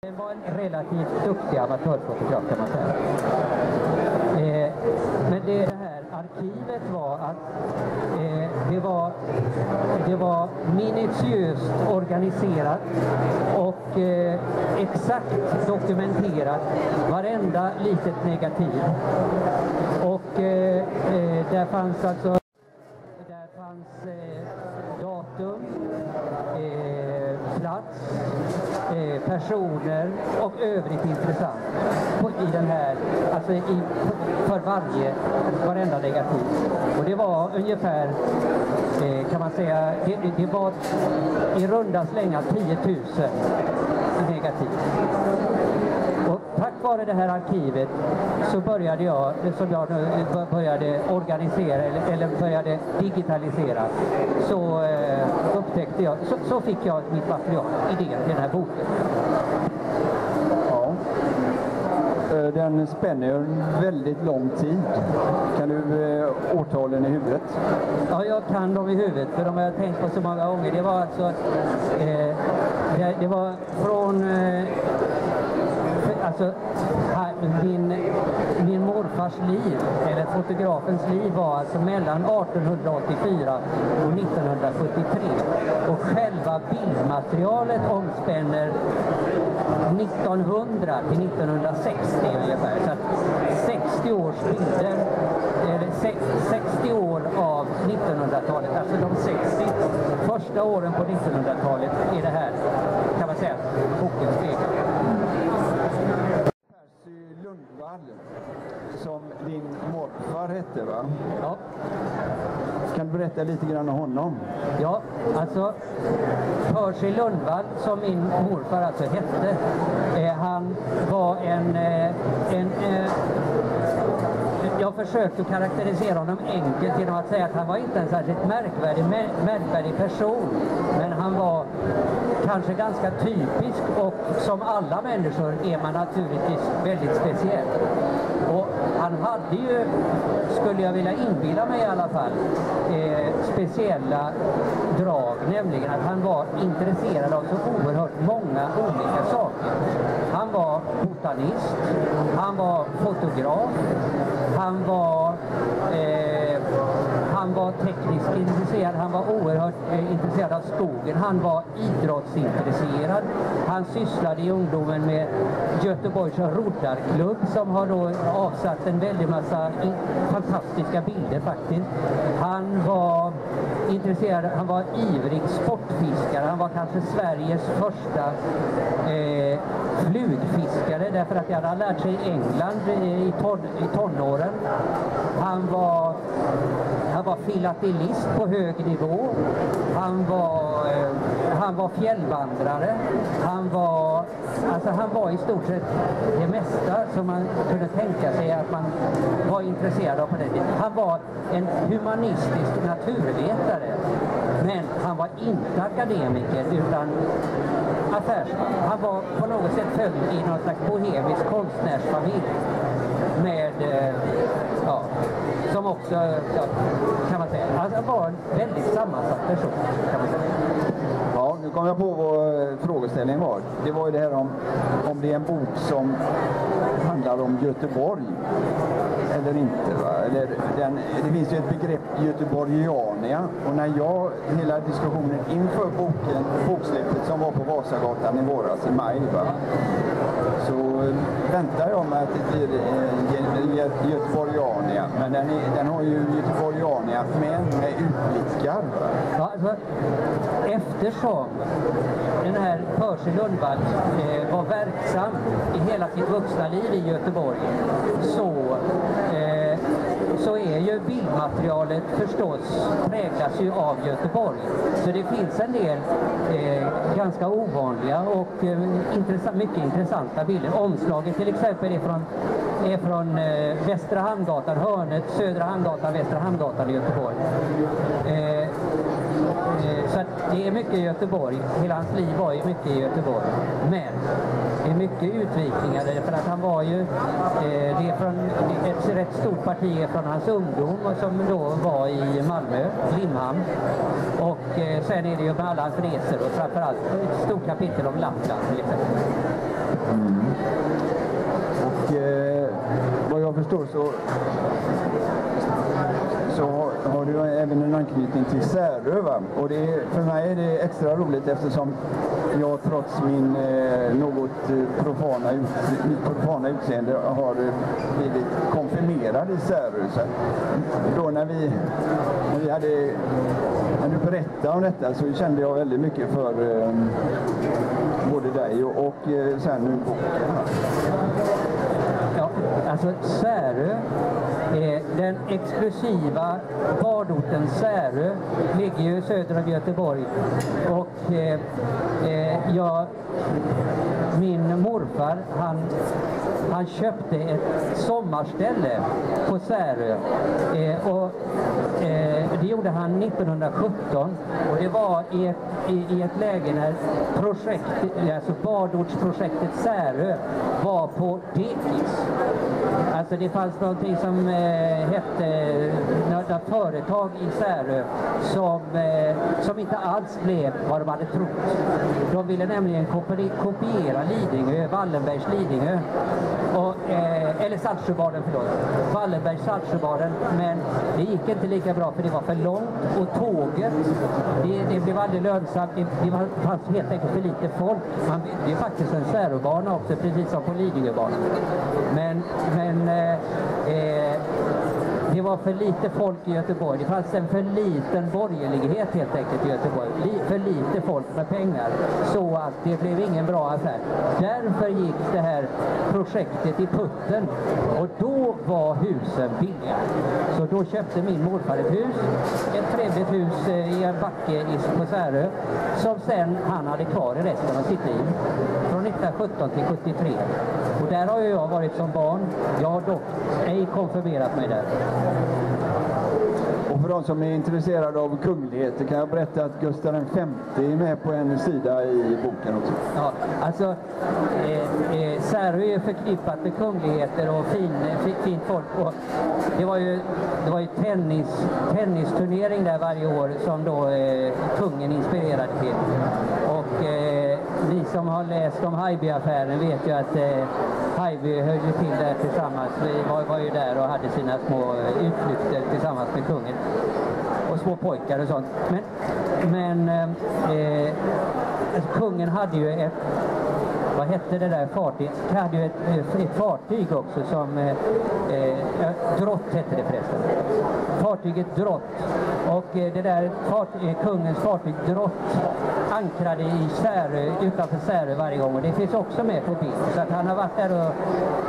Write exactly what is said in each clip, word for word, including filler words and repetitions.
Han var en relativt duktig amatörfotograf kan man säga. Eh, men det, det här arkivet var att eh, det, var, det var minutiöst organiserat och eh, exakt dokumenterat varenda litet negativ. Och eh, eh, där fanns alltså där fanns eh, datum, eh, plats, eh, personer och övrigt intressant på, i den här, alltså i, för varje, varenda negativ. Och det var ungefär, eh, kan man säga, det, det var i runda slängar tio tusen negativ. Och tack vare det här arkivet så började jag, som jag nu började organisera eller, eller började digitalisera, så eh, upptäckte jag, så, så fick jag mitt material, idén till den här boken. Ja. Den spänner ju en väldigt lång tid. Kan du eh, årtalen i huvudet? Ja, jag kan dem i huvudet för de har jag tänkt på så många gånger. Det var alltså, eh, det, det var från eh, alltså min, min morfars liv, eller fotografens liv, var alltså mellan arton åttiofyra och nittonhundrasjuttiotre. Och själva bildmaterialet omspänner nittonhundra till nittonhundrasextio ungefär. Så att sextio års bilder, eller sextio år av nittonhundratalet, alltså de sextio första åren på nittonhundratalet är det här, kan man säga, boken speglar. Percy Lundvall, som din morfar hette, va? Ja. Kan du berätta lite grann om honom? Ja, alltså Percy Lundvall, som min morfar alltså hette, eh, han var en, eh, en eh, jag försökte karaktärisera honom enkelt genom att säga att han var inte en särskilt märkvärdig, märkvärdig person, men han var kanske ganska typisk, och som alla människor är man naturligtvis väldigt speciell. Och han hade ju, skulle jag vilja inbilla mig i alla fall, eh, speciella drag, nämligen att han var intresserad av så oerhört många olika saker. Han var botanist, han var fotograf, han var eh, han var tekniskt intresserad, han var oerhört eh, intresserad av skogen, han var idrottsintresserad, han sysslade i ungdomen med Göteborgs roddarklubb, som har då avsatt en väldig massa fantastiska bilder faktiskt. Han var intresserad, han var ivrig sportfiskare, han var kanske Sveriges första eh, flugfiskare, därför att jag hade lärt sig i England i, ton, i tonåren. Han var Han var filatelist på hög nivå. Han var, eh, han var fjällvandrare. Han var, alltså han var i stort sett det mesta som man kunde tänka sig att man var intresserad av på den tiden. Han var en humanistisk naturvetare. Men han var inte akademiker utan affärsman. Han var på något sätt född i någon slags bohemisk konstnärsfamilj. Med, eh, ja, som också, ja, kan man säga, alltså han var en väldigt sammansatt person, kan man säga. Ja, nu kom jag på vad frågeställningen var. Det var ju det här om, om det är en bok som handlar om Göteborg eller inte, va? Eller den, det finns ju ett begrepp Göteborgiania, och när jag, hela diskussionen inför boken, boksläppet som var på Vasagatan i våras i maj, va? Så väntar jag med att det blir eh, Göteborgiania, men den, är, den har ju Göteborgiania med, med utblickar. Ja, alltså, eftersom den här Percy Lundvall eh, var verksam i hela sitt vuxna liv i Göteborg, så eh, så är ju bildmaterialet förstås präglas ju av Göteborg. Så det finns en del eh, ganska ovanliga och eh, intressant, mycket intressanta bilder. Omslaget till exempel är från, är från eh, Västra Hamngatan, hörnet Södra Hamngatan, Västra Hamngatan i Göteborg. Eh, Så att det det är mycket i Göteborg. Hela hans liv var ju mycket i Göteborg. Men det är mycket utvikningar för att han var ju eh, det är från ett rätt stort parti från hans ungdom och som då var i Malmö, Limhamn. Och eh, sen är det ju med alla hans resor och framförallt ett stort kapitel om Lappland till exempel. Mm. Och eh, vad jag förstår så så har, har du även en anknytning till Särö, va? Och det är, för mig är det extra roligt eftersom jag trots min eh, något eh, profana, ut, mitt profana utseende har eh, blivit konfirmerad i Särö. Så då när vi, när vi hade, när du berättade om detta så kände jag väldigt mycket för eh, både dig och, och eh, sen nu boken. Ja, alltså Särö, eh, den exklusiva badorten Särö ligger ju söder om Göteborg och eh, eh, jag, min morfar han, han köpte ett sommarställe på Särö eh, och eh, det gjorde han nittonhundrasjutton och det var i ett, i, i ett läge när projekt, alltså badortsprojektet Särö var på dekis. Alltså det fanns någonting som eh, hette några företag i Särö som, eh, som inte alls blev vad de hade trott. De ville nämligen kopi kopiera Lidingö, Wallenbergs Lidingö. Och, eh, eller Saltsjöbaden, förlåt. Wallenbergs Saltsjöbaden, men det gick inte lika bra för det var för långt och tåget, det, det blev aldrig lönsamt. Det, det var, fanns helt enkelt för lite folk. Man byggde ju faktiskt en Säröbana också, precis som på Lidingöbanan. Men, men eh, eh, det var för lite folk i Göteborg. Det fanns en för liten borgerlighet helt enkelt i Göteborg. För lite folk med pengar. Så att det blev ingen bra affär. Därför gick det här projektet i putten. Och då var husen billiga. Så då köpte min morfar ett hus. Ett trevligt hus i en backe på Särö. Som sen han hade kvar i resten av sitt liv. Från nittonhundrasjutton till sjuttiotre. Och där har jag varit som barn. Jag har dock ej konfirmerat mig där. Och för de som är intresserade av kungligheter kan jag berätta att Gustav den femte är med på en sida i boken också. Ja, alltså eh, eh, Särö är ju förknippat med kungligheter och fin, fin, fint folk. Och det var ju, det var ju tennis, tennisturnering där varje år som då eh, kungen inspirerade till. Och eh, ni som har läst om Haijby-affären vet ju att eh, Haijby höll ju till där tillsammans. Vi var, var ju där och hade sina små utflykter tillsammans med kungen. Och små pojkar och sånt. Men, men eh, alltså, kungen hade ju ett, vad hette det där fartyg? Han hade ju ett, ett fartyg också som, eh, eh, Drott hette det förresten. Fartyget Drott. Och eh, det där fartyg, kungens fartyg Drott ankrade i Särö, utanför Särö varje gång. Och det finns också med på bild. Så att han har varit där och,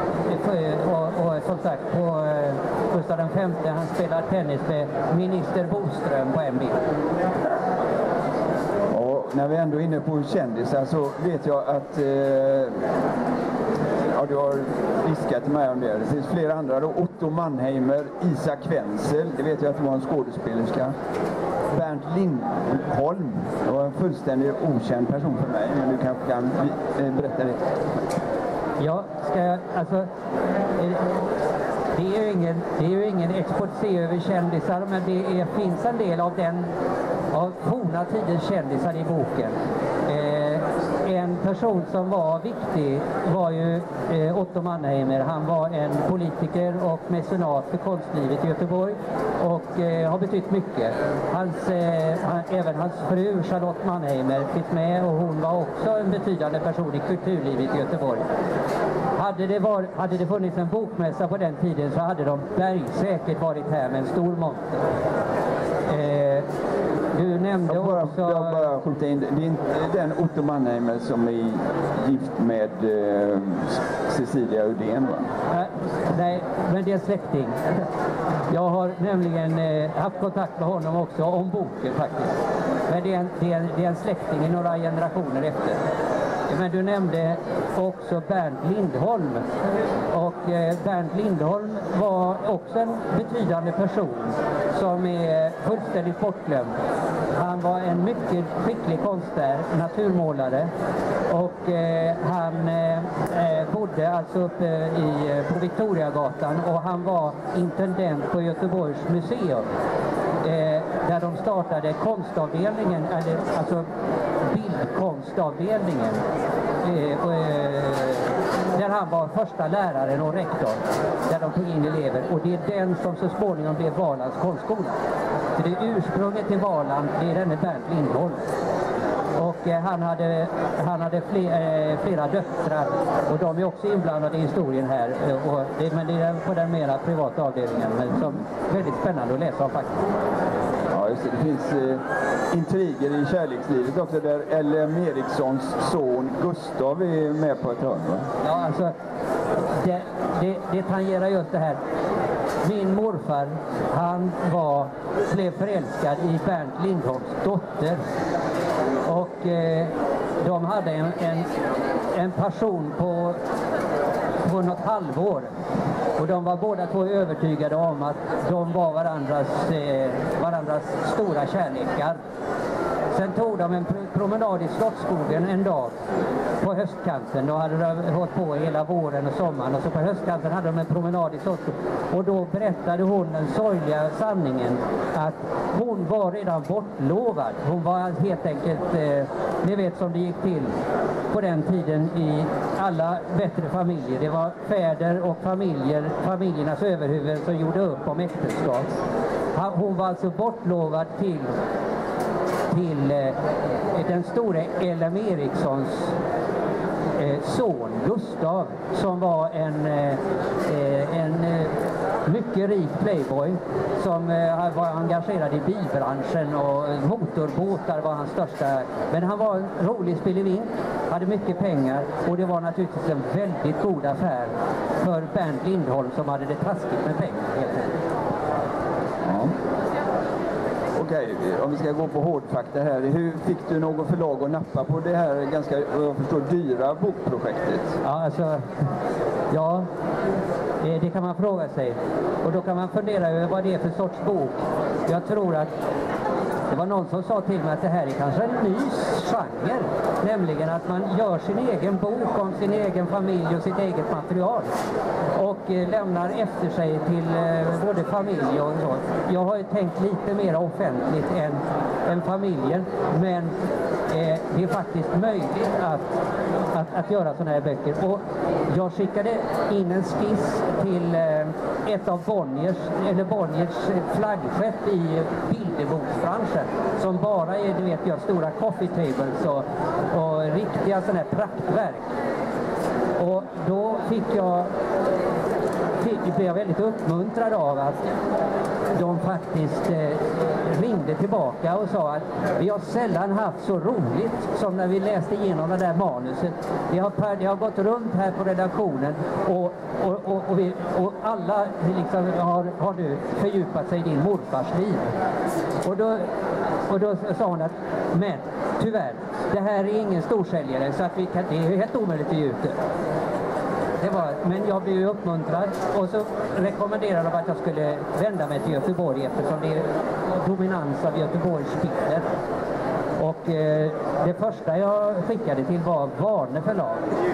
och, och, och som sagt på eh, Gustav den femte, han spelar tennis med minister Boström på en bild. När vi ändå är inne på kändisar så vet jag att eh, ja, du har viskat till mig om det. Det finns flera andra då. Otto Mannheimer, Isak Wenzel, det vet jag att det var en skådespelerska. Bernt Lindholm, det var en fullständigt okänd person för mig, men du kanske kan eh, berätta det. Ja, ska jag, alltså eh, det är ju ingen, det är ju ingen exposé över kändisar, men det är, finns en del av den av forna tidens kändisar i boken. Eh, en person som var viktig var ju eh, Otto Mannheimer. Han var en politiker och mecenat för konstlivet i Göteborg och eh, har betytt mycket. Hans, eh, han, även hans fru Charlotte Mannheimer finns med och hon var också en betydande person i kulturlivet i Göteborg. Hade det, var, hade det funnits en bokmässa på den tiden så hade de bergsäkert varit här med en stor monter. Eh, Du nämnde jag bara, också... Jag bara skjuta in, det är inte den Otto Mannheimer som är gift med eh, Cecilia Uddén, va? Äh, nej, men det är en släkting. Jag har nämligen eh, haft kontakt med honom också om boken faktiskt. Men det är en, det är en, det är en släkting i några generationer efter. Men du nämnde också Bernt Lindholm. Och eh, Bernt Lindholm var också en betydande person som är fullständigt bortglömd. Han var en mycket skicklig konstnär, naturmålare, och eh, han eh, bodde alltså uppe i, på Victoriagatan, och han var intendent på Göteborgs museum. Eh, där de startade konstavdelningen, eller, alltså bildkonstavdelningen, eh, och, eh, där han var första läraren och rektor, där de tog in elever, och det är den som så småningom blev Valands konstskola. Så det är ursprunget till Valand, det är denne Bernt Lindholm. Och eh, han hade, han hade fler, eh, flera döttrar, och de är också inblandade i historien här. Eh, och det, men det är på den mera privata avdelningen, men som är väldigt spännande att läsa om faktiskt. Ja, just det. Det finns eh, intriger i kärlekslivet också, där L M Erikssons son Gustav är med på ett hörn. Ja, alltså det, det, det tangerar just det här. Min morfar, han var, blev förälskad i Bernt Lindholms dotter. Och eh, de hade en, en, en passion på, på något halvår. Och de var båda två övertygade om att de var varandras, eh, varandras stora kärlekar. Sen tog de en promenad i Slottsskogen en dag på höstkanten. Då hade de hållit på hela våren och sommaren, och så på höstkanten hade de en promenad i Slottsskogen. Och då berättade hon den sorgliga sanningen att hon var redan bortlovad. Hon var helt enkelt, eh, ni vet som det gick till på den tiden i alla bättre familjer. Det var fäder och familjer, familjernas överhuvuden som gjorde upp om äktenskap. Hon var alltså bortlovad till till eh, den store L M Erikssons eh, son Gustav, som var en, eh, en eh, mycket rik playboy som eh, var engagerad i bilbranschen, och motorbåtar var hans största. Men han var en rolig spelevink, hade mycket pengar, och det var naturligtvis en väldigt god affär för Bernt Lindholm som hade det taskigt med pengar helt enkelt. Ja. Okej, om vi ska gå på hårdfakta här. Hur fick du någon förlag att nappa på det här ganska, jag förstår, dyra bokprojektet? Ja, alltså, ja, det kan man fråga sig. Och då kan man fundera över vad det är för sorts bok. Jag tror att det var någon som sa till mig att det här är kanske en ny genre. Nämligen att man gör sin egen bok om sin egen familj och sitt eget material. Och eh, lämnar efter sig till eh, både familj och så. Jag har ju tänkt lite mer offentligt än, än familjen. Men eh, det är faktiskt möjligt att, att, att göra sådana här böcker. Och jag skickade in en skiss till eh, ett av Bonniers, eller Bonniers flaggskepp i bilderboksbranschen. Som bara är, du vet, gör stora coffee tables och, och riktiga sådana här praktverk. Och då fick jag, fick, blev jag väldigt uppmuntrad av att de faktiskt eh, ringde tillbaka och sa att vi har sällan haft så roligt som när vi läste igenom det där manuset. Det har, det har gått runt här på redaktionen, och, och, och, och, vi, och alla liksom har, har nu fördjupat sig i din morfars liv. Och då, och då sa hon att, men tyvärr, det här är ingen storsäljare, så att vi kan, det är helt omöjligt att ge ut det. Det var, men jag blev ju uppmuntrad, och så rekommenderade de att jag skulle vända mig till Göteborg, eftersom det är dominans av Göteborgs bilder. Och eh, det första jag skickade till var Varne förlag,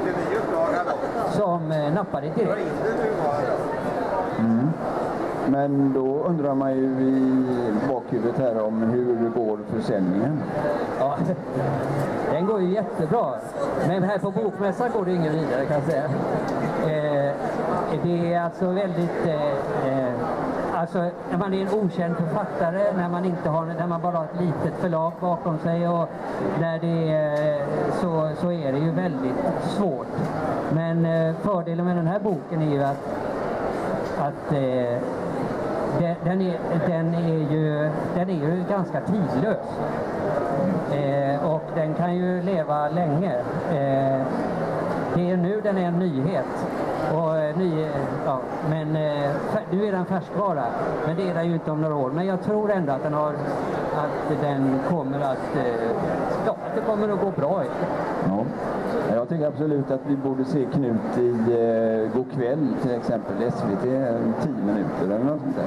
som eh, nappade till det. Mm. Men då undrar man ju i bakhuvudet här om hur det går försäljningen. Ja, den går ju jättebra. Men här på Bokmässan går det ingen vidare, kan jag säga. Eh, det är alltså väldigt... Eh, alltså när man är en okänd författare, när man inte har, när man bara har ett litet förlag bakom sig, och när det är, så, så är det ju väldigt svårt. Men eh, fördelen med den här boken är ju att, att eh, Den är, den, är ju, den är ju ganska tidlös, eh, och den kan ju leva länge. Eh, det är nu den är en nyhet, och, eh, ny, ja, men eh, nu är den färskvara, men det är den ju inte om några år. Men jag tror ändå att den, har, att den kommer att, eh, ja, att det kommer att gå bra. Ja. Jag tycker absolut att vi borde se Knut i eh, God kväll, till exempel S V T, tio minuter eller något sånt där.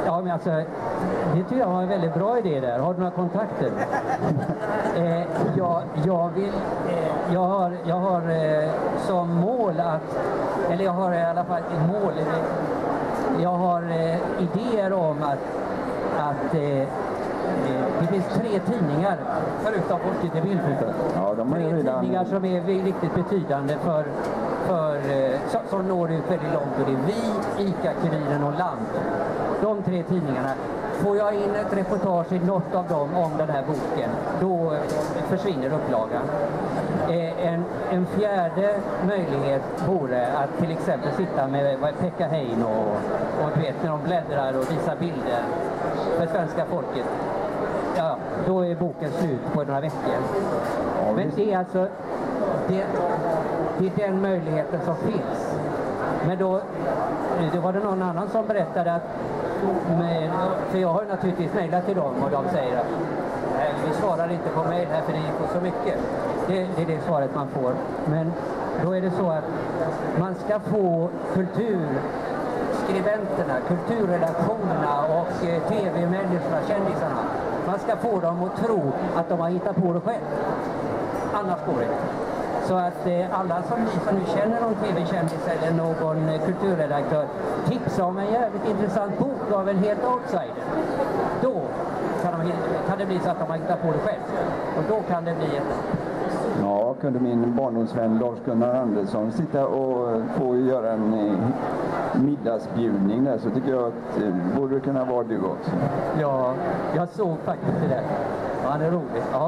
Ja, men alltså, det tycker jag var en väldigt bra idé där. Har du några kontakter? eh, jag, jag vill, eh, jag har, jag har eh, som mål att, eller jag har i alla fall ett mål, eh, jag har eh, idéer om att, att eh, det finns tre tidningar, förutom Folket i Bild. Ja, de är tre redan... tidningar som är riktigt betydande för, för, som, som når ut väldigt långt. Och det är Vi, ICA-Kuriren och Land. De tre tidningarna. Får jag in ett reportage i något av dem om den här boken, då försvinner upplagan. En, en fjärde möjlighet vore att till exempel sitta med Pekka Hein och, och vet, när de bläddrar och visar bilder för svenska folket. Ja, då är boken slut på några veckor. Ja, men det är alltså det, det är den möjligheten som finns. Men då det var det någon annan som berättade att med, för jag har naturligtvis mejlat till dem och de säger att vi svarar inte på mejl här för det får så mycket. Det, det är det svaret man får. Men då är det så att man ska få kulturskribenterna, kulturredaktionerna och eh, tv-människorna, kändisarna. Man ska få dem att tro att de har hittat på det själv. Annars går det. Så att eh, alla som ni som nu känner någon tv-kändis eller någon eh, kulturredaktör tipsa om en jävligt intressant bok av en helt outsider. Då kan, de, kan det bli så att de har hittat på det själv. Och då kan det bli ett... Ja, kunde min barndomsvän Lars-Gunnar Andersson sitta och få göra en eh, middagsbjudning där, så tycker jag att det eh, borde kunna vara du också. Ja, jag såg faktiskt det där. Ja, det är roligt. Ja.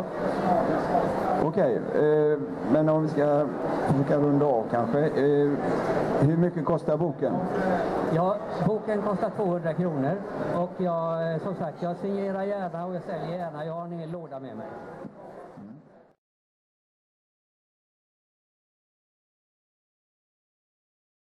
Okej, eh, men om vi ska försöka runda av kanske. Eh, hur mycket kostar boken? Ja, boken kostar tvåhundra kronor och jag, som sagt, jag signerar gärna och jag säljer gärna. Jag har en hel låda med mig.